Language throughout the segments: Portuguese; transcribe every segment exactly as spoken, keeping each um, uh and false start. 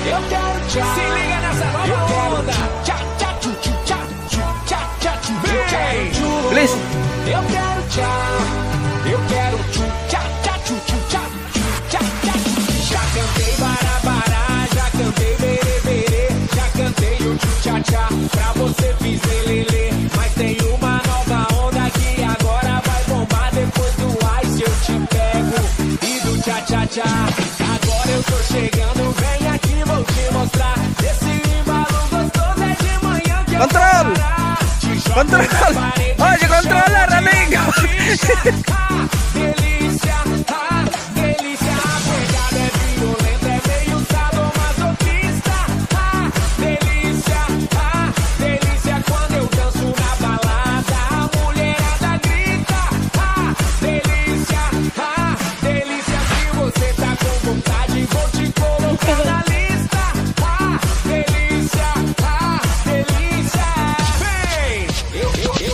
Eu quero tchau. Se liga nessa nova onda. Tchá, tchá, tchu, tchu, tchá, tchu, tchá, tchá, tchu, tchu. Please. Eu quero tchau. Eu quero tchu, tchá, tchá, tchu, tchu, tchá, tchu, tchá, tchá, tchu. Já cantei barabará, já cantei berê, berê, já cantei o tchu, tchá, tchá. Pra você fiz lelê, mas tem uma nova onda que agora vai bombar depois do ice. Eu te pego e do tchá, tchá, tchá. Agora eu tô chegando, vem aqui, vou te mostrar. Esse embalo gostoso é de manhã que eu Control! vou parar. Te jogo Control! na parede, Oye, controla, amigo! ah, delícia, ah, delícia. A pegada é violenta, é meio sadomasoquista. Ah, delícia, ah, delícia. Quando eu danço na balada, a mulherada grita. Ah, delícia, ah, delícia. Se você tá com vontade, vou te colocar na lista. Ah, delícia, ah, delícia. Vem, eu, eu, eu.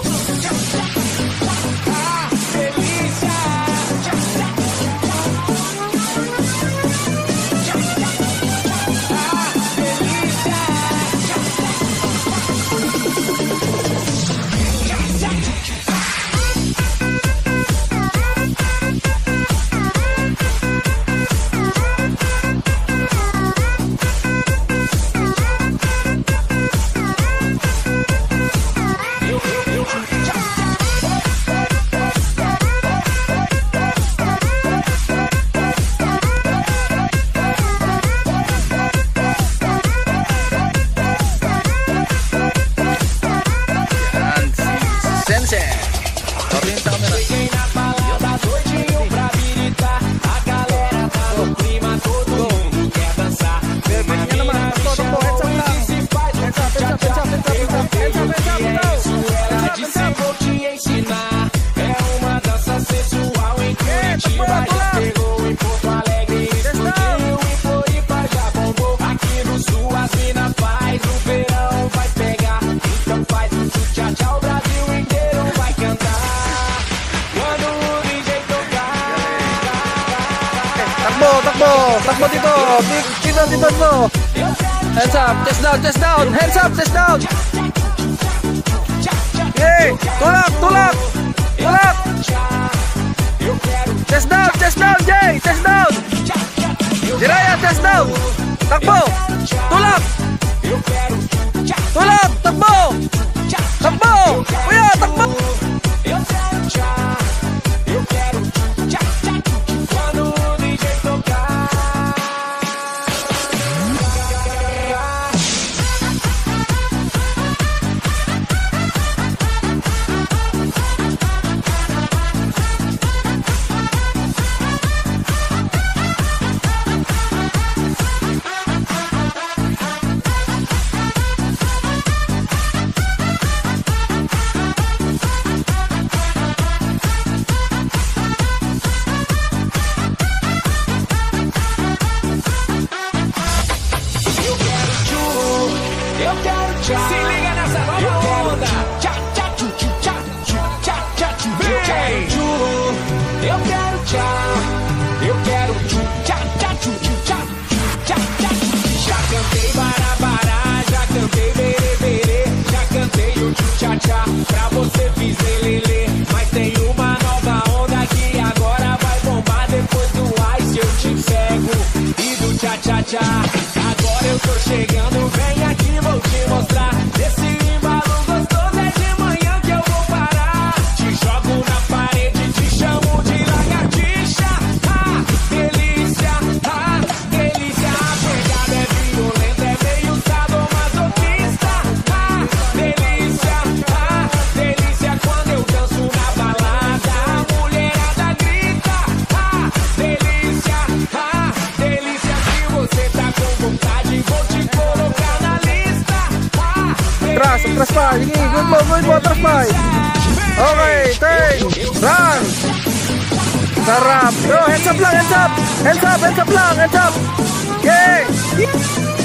Ah, delícia. Cheguei na balada doidinho pra habilitar. A galera tá no clima, todo mundo quer dançar. Uma mina me chamou e disse faz um tchá, tchá, tchá. Perguntei o que é isso, ela disse vou te ensinar. É uma dança sensual em Curitiba, já pegou em Porto Alegre, explodiu em Floripa, já bombou. Aqui no sul as mina faz, no verão vai pegar. Então faz um tchá, tchá, o Brasil inteiro vai cantar. Quando o D J tocar. Takbo, takbo, takbo dito. Dito, dito, dito. Hands up, chest down, chest down. Hands up, chest down. Hey, tulak, tulak, tulak. Chest down, chest down, Jay, chest down. Jiraya, chest down. Takbo, tulak. Tulak, takbo. Takbo, kuya, takbo. Eu quero tchá, eu quero tchá, tchá, tchá, quando o D J tocar. Eu quero tchá. Se liga nessa nova onda. Tchá, tchá, tchu, tchu, tchá, tchu, tchá, tchá, tchu. Eu quero tchu. Eu quero tchá. Eu quero tchu, tchá, tchá, tchu, tchu, tchá, tchu, tchá, tchá, tchu. Já cantei barabará, já cantei berê, berê, já cantei o tchu, tchá, tchá. Pra você fiz lelê, mas tem uma nova onda que agora vai bombar depois do ice. Eu te pego e do tchá, tchá, tchá. Agora eu tô chegando, vem aqui, vou te mostrar. Esse embalo gostoso é de manhã que eu vou parar. Te jogo na parede, te chamo de lagartixa. Ah, delícia, ah, delícia. A pegada é violenta, é meio sadomasoquista. Ah, delícia, ah, delícia. Quando eu danço na balada, a mulherada grita. Ah, delícia, ah, delícia. Se você tá com vontade, vou te colocar na lista. Ah, Atras, atras pa. Sige, good mo, good mo, atras pa. Okay, take, run. Sarap. Go, hands up lang, hands up. Hands up, hands up lang, hands up. Okay.